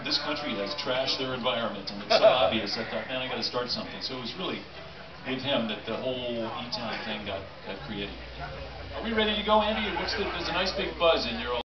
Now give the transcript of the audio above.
this country has trashed their environment, and it's so obvious. I thought, man, I got to start something. So it was really with him that the whole E-Town thing got created. Are we ready to go, Andy? There's a nice big buzz in your